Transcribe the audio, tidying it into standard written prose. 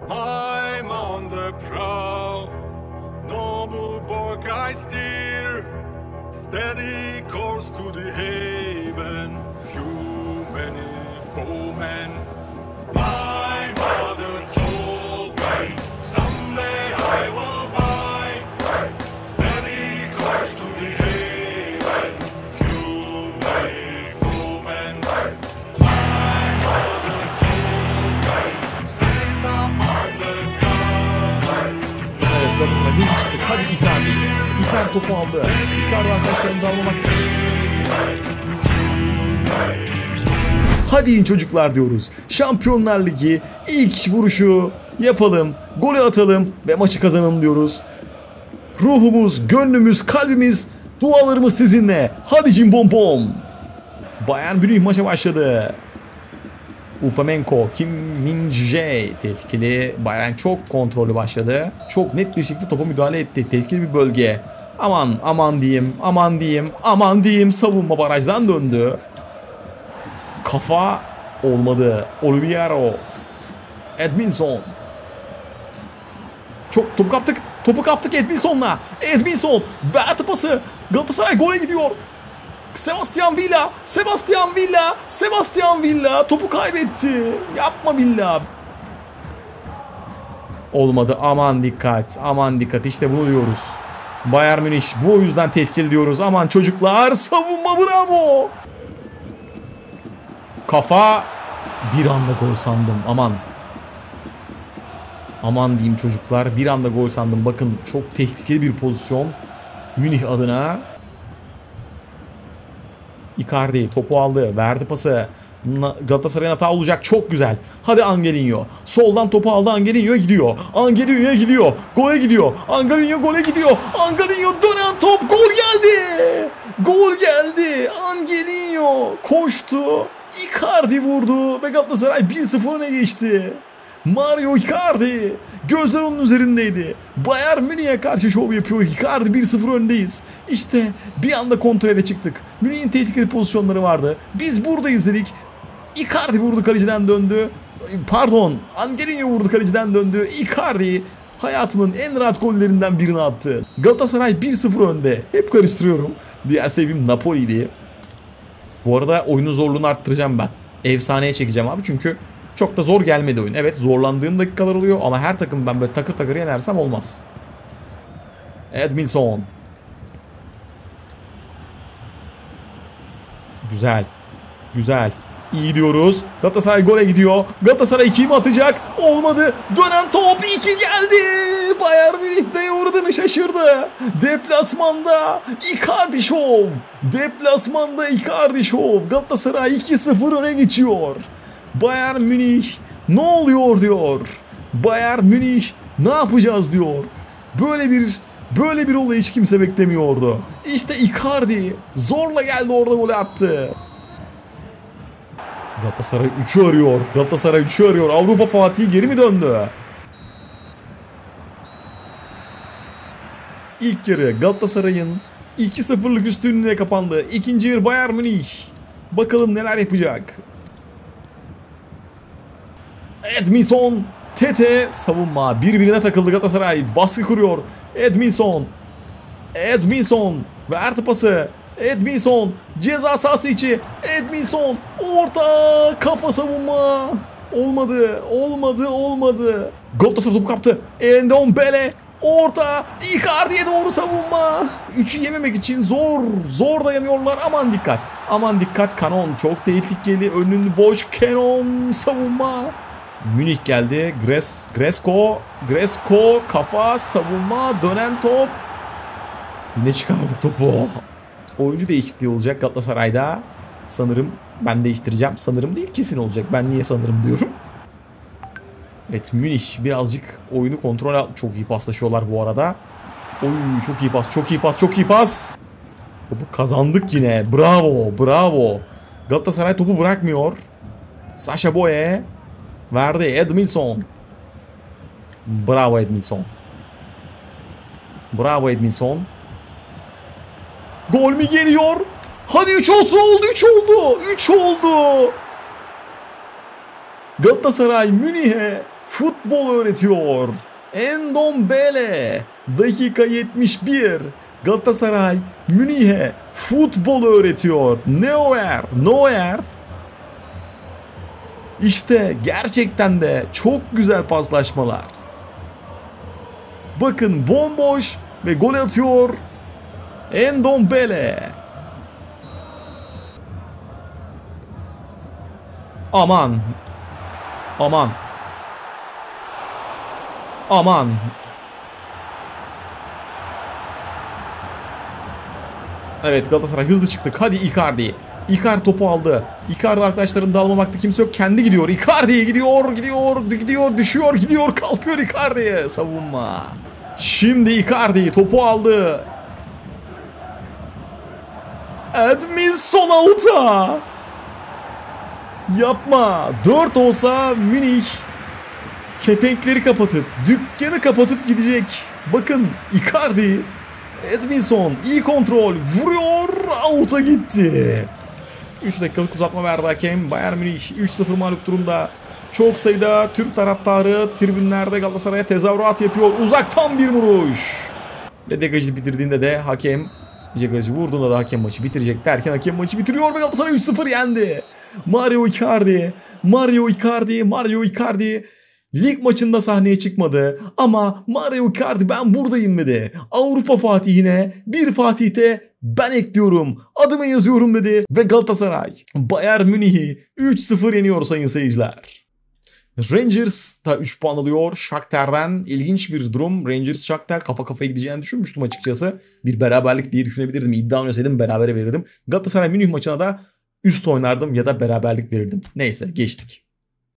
I'm on the prowl, noble borg I steer, steady course to the haven, human foemen. My mother told me, someday I will buy, steady course to the haven, human foemen. My mother told me, stand up on the ground. Evet, Galatasaray hızlı çıktık. Hadi Icardi. Icardi topu aldı. Icardi arkadaşlarını dağılmamakta. Hadi in çocuklar diyoruz. Şampiyonlar Ligi ilk vuruşu yapalım. Golü atalım ve maçı kazanalım diyoruz. Ruhumuz, gönlümüz, kalbimiz, dualarımız sizinle. Hadi Cimbom Bom. Bayern Münih maça başladı. Upamenko, Kim Min-jae tehlikeli. Bayern çok kontrollü başladı. Çok net bir şekilde topa müdahale etti. Tehlikeli bir bölge. Aman diyeyim. Savunma barajdan döndü. Kafa olmadı. Oliviero. Edminson. Çok topu kaptık Edminson'la. Edminson verdi pası. Galatasaray gole gidiyor. Sebastian Villa topu kaybetti. Yapma Villa. Olmadı. Aman dikkat. İşte bunu diyoruz. Bayern Münih bu yüzden tehlikeli diyoruz. Aman çocuklar, savunma bravo. Kafa, bir anda gol sandım. Aman diyeyim çocuklar, bir anda gol sandım. Bakın çok tehlikeli bir pozisyon Münih adına. Icardi topu aldı, verdi pası. Galatasaray'ın hata olacak, çok güzel. Hadi Angelino. Soldan topu aldı, Angelino'ya gidiyor. Gole gidiyor. Angelino dönen top, gol geldi. Angelino koştu. Icardi vurdu ve Galatasaray 1-0 öne geçti. Mario Icardi gözler onun üzerindeydi. Bayern Münih'e karşı şov yapıyor. Icardi 1-0 öndeyiz. İşte bir anda kontrayla çıktık. Münih'in tehlikeli pozisyonları vardı. Biz buradayız dedik. Icardi vurdu, kaleciden döndü. Angelino vurdu, kaleciden döndü. Icardi hayatının en rahat gollerinden birini attı. Galatasaray 1-0 önde. Hep karıştırıyorum. Diğer sevgim Napoli'ydi. Bu arada oyunun zorluğunu arttıracağım ben. Efsaneye çekeceğim abi, çünkü çok da zor gelmedi oyun. Evet, zorlandığım dakikalar oluyor ama her takım ben böyle takır takır yenersem olmaz. Edminson. Güzel. İyi diyoruz. Galatasaray gole gidiyor. Galatasaray 2'yi mi atacak? Olmadı. Dönen top 2 geldi. Bayern Münih neye uğradığını şaşırdı. Deplasmanda Icardi Show. Galatasaray 2-0 öne geçiyor. Bayern Münih ne oluyor diyor. Bayern Münih ne yapacağız diyor. Böyle bir olay hiç kimse beklemiyordu. İşte Icardi zorla geldi, orada golü attı. Galatasaray 3'ü arıyor. Avrupa Fatih'i geri mi döndü? İlk yarı Galatasaray'ın 2-0'lık üstünlüğüne kapandı. İkinci yarı Bayern Münih. Bakalım neler yapacak. Edminson, Tete, savunma birbirine takıldı. Galatasaray baskı kuruyor. Edminson verdi pası. Edminson ceza sahası içi. Edminson orta, kafa savunma. Olmadı. Galatasaray topu kaptı. Endombele orta, Icardi'ye doğru savunma. 3'ü yememek için zor dayanıyorlar. Aman dikkat. Canon çok tehlikeli. Önünü boş. Canon savunma. Münih geldi. Gresco kafa savunma, dönen top. Yine çıkardık topu. Oyuncu değişikliği olacak Galatasaray'da. Sanırım ben değiştireceğim. Sanırım değil, kesin olacak. Ben niye sanırım diyorum. Evet, Münih birazcık oyunu kontrol. Çok iyi paslaşıyorlar bu arada. Oy, çok iyi pas. Topu kazandık yine. Bravo. Galatasaray topu bırakmıyor. Sacha Boey verdi. Edminson. Bravo Edminson. Gol mü geliyor? Hadi 3 olsun, oldu. 3 oldu. Galatasaray Münih'e futbol öğretiyor. Ndombele dakika 71. Galatasaray Münih'e futbol öğretiyor. Neuer. İşte gerçekten de çok güzel paslaşmalar. Bakın bomboş ve gol atıyor Ndombele. Aman. Evet, Galatasaray hızlı çıktık. Hadi Icardi. Icardi topu aldı. Icardi arkadaşlarını almamakta kimse yok. Kendi gidiyor. Icardi gidiyor. Düşüyor. Kalkıyor Icardi. Savunma. Şimdi Icardi topu aldı. Edminson out'a. Yapma. 4 olsa Münih kepenkleri kapatıp, dükkanı kapatıp gidecek. Bakın Icardi, Edminson iyi kontrol, vuruyor, out'a gitti. 3 dakikalık uzatma verdi hakem. Bayern Münih 3-0 mağlup durumda. Çok sayıda Türk taraftarı tribünlerde Galatasaray'a tezahürat yapıyor. Uzaktan bir vuruş. Ve degajı bitirdiğinde de hakem, degajı vurduğunda da hakem maçı bitirecek derken hakem maçı bitiriyor ve Galatasaray 3-0 yendi. Mario Icardi lig maçında sahneye çıkmadı ama Mario Icardi ben buradayım dedi. Avrupa Fatih'ine bir Fatih'te ben ekliyorum, adımı yazıyorum dedi ve Galatasaray Bayern Münih'i 3-0 yeniyor sayın seyirciler. Rangers da 3 puan alıyor Shakhtar'dan. İlginç bir durum. Rangers Shakhtar kafa kafaya gideceğini düşünmüştüm açıkçası. Bir beraberlik diye düşünebilirdim. İddia oynasaydım berabere verirdim. Galatasaray Münih maçına da üst oynardım ya da beraberlik verirdim. Neyse, geçtik.